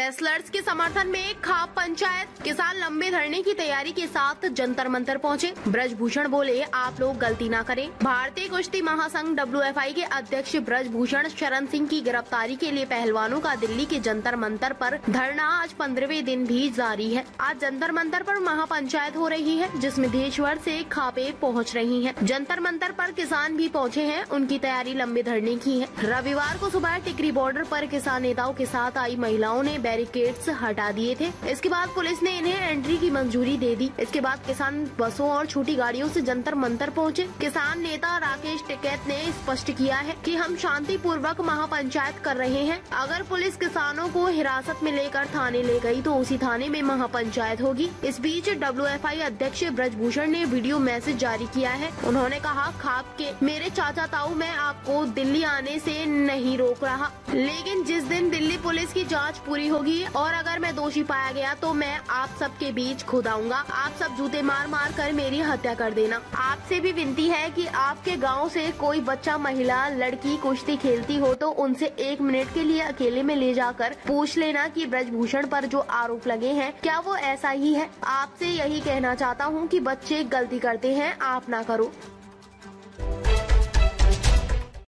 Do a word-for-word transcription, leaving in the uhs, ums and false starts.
Wrestlers के समर्थन में खाप पंचायत, किसान लंबे धरने की तैयारी के साथ जंतर मंतर पहुंचे। ब्रजभूषण बोले, आप लोग गलती ना करें। भारतीय कुश्ती महासंघ डब्ल्यू एफ आई के अध्यक्ष ब्रजभूषण शरण सिंह की गिरफ्तारी के लिए पहलवानों का दिल्ली के जंतर मंतर पर धरना आज पंद्रहवें दिन भी जारी है। आज जंतर मंतर पर महापंचायत हो रही है, जिसमें देश भर से खापे पहुँच रही है। जंतर मंतर पर किसान भी पहुँचे हैं, उनकी तैयारी लंबे धरने की है। रविवार को सुबह टिकरी बॉर्डर पर किसान नेताओं के साथ आई महिलाओं ने बैरिकेड्स हटा दिए थे। इसके बाद पुलिस ने इन्हें एंट्री की मंजूरी दे दी। इसके बाद किसान बसों और छोटी गाड़ियों से जंतर मंतर पहुंचे। किसान नेता राकेश टिकैत ने स्पष्ट किया है कि हम शांति पूर्वक महापंचायत कर रहे हैं। अगर पुलिस किसानों को हिरासत में लेकर थाने ले गई तो उसी थाने में महापंचायत होगी। इस बीच डब्ल्यू एफ आई अध्यक्ष ब्रजभूषण ने वीडियो मैसेज जारी किया है। उन्होंने कहा, खाप के मेरे चाचा ताऊ, मैं आपको दिल्ली आने से नहीं रोक रहा, लेकिन जिस दिन दिल्ली पुलिस की जांच पूरी होगी और अगर मैं दोषी पाया गया तो मैं आप सबके बीच खुद आऊंगा। आप सब जूते मार मार कर मेरी हत्या कर देना। आपसे भी विनती है कि आपके गांव से कोई बच्चा, महिला, लड़की कुश्ती खेलती हो तो उनसे एक मिनट के लिए अकेले में ले जाकर पूछ लेना कि ब्रजभूषण पर जो आरोप लगे हैं क्या वो ऐसा ही है। आपसे यही कहना चाहता हूँ कि बच्चे गलती करते हैं, आप ना करो।